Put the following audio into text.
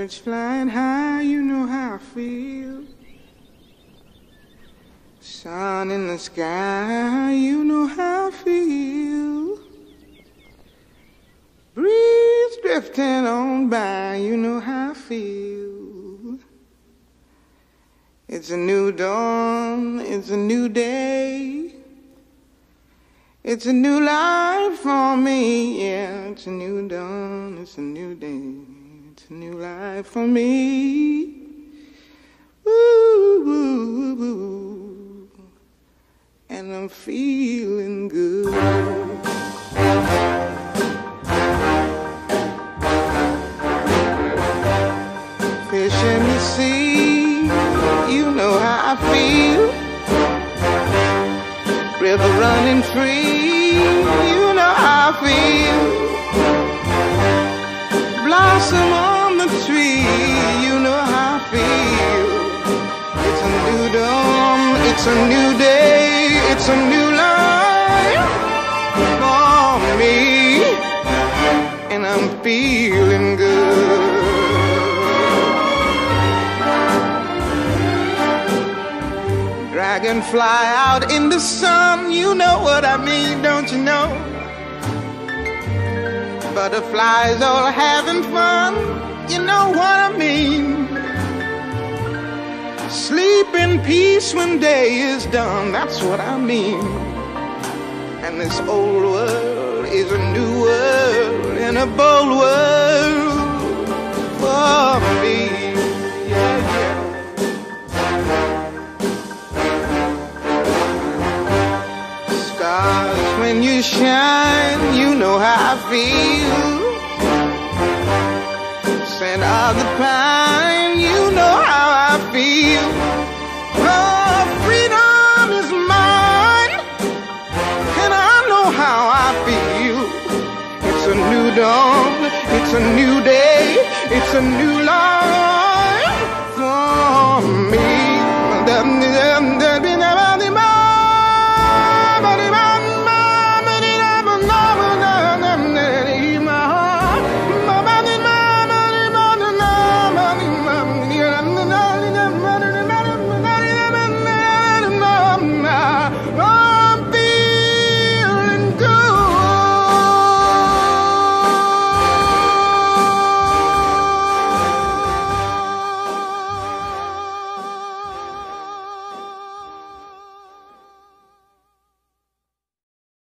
Birds flying high, you know how I feel. Sun in the sky, you know how I feel. Breeze drifting on by, you know how I feel. It's a new dawn, it's a new day. It's a new life for me, yeah. It's a new dawn, it's a new day. It's a new life for me. Ooh, ooh, ooh. And I'm feeling good. Fish in the sea, you know how I feel. River running free, you know how I feel. Blossom on the tree, you know how I feel. It's a new dawn, it's a new day, it's a new life for me, and I'm feeling good. Dragonfly out in the sun, you know what I mean, don't you know? Butterflies all having fun, you know what I mean. Sleep in peace when day is done, that's what I mean. And this old world is a new world, and a bold world for me. Yeah, yeah. Stars, when you shine, you know how I feel. Scent of the pine, you know how I feel. Oh, freedom is mine, and I know how I feel. It's a new dawn, it's a new day, it's a new life for me.